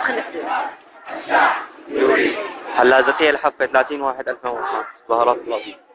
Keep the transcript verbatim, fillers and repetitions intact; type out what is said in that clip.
خلي حدود. حلاذتية الحفة ثلاثين واحد ألفين واثناعش. بهارات الله فيك.